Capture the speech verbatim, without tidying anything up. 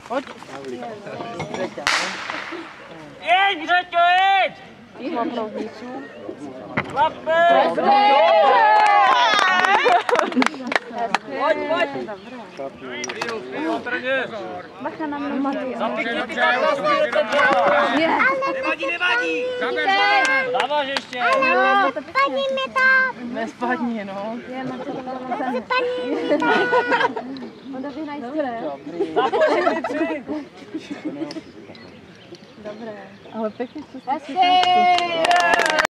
Pojď. Jeď, Řeťo, jeď! Mám rovnicu. Lapy! Pojď, pojď! Bacha na mě, Matěj. Zapěkni ty karta, nevadí, nevadí! Dáváš ještě! Ano, spadni mi tam! Nespadni, no. Je, Matěj, spadni mi tam! On to vyhnají style. Započili tři! Dobré. Ale pěkně, co jste si